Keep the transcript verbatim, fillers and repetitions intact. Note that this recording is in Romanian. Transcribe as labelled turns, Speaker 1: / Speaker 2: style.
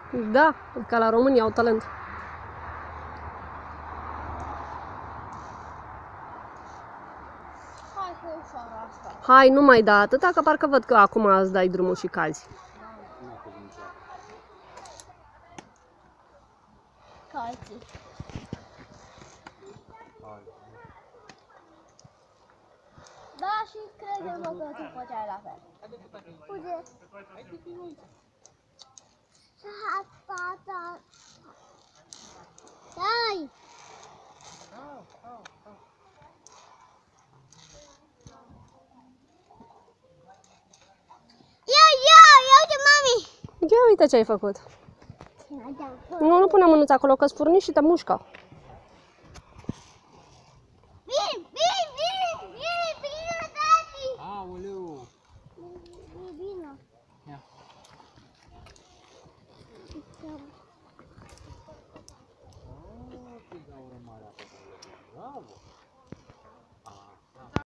Speaker 1: Da, ca la România au talent.
Speaker 2: Hai că e ușoară asta.
Speaker 1: Hai, nu mai da atâta, că parcă văd că acum îți dai drumul și calzi.
Speaker 2: Calții. Da, și crede-mă că tu făceai la fel. Uite. Pata. Dai! Ia, ia, ia uite, mami!
Speaker 1: Ia uite ce ai făcut. Nu, nu pune mânuța acolo, că-ți furnici și te mușcă.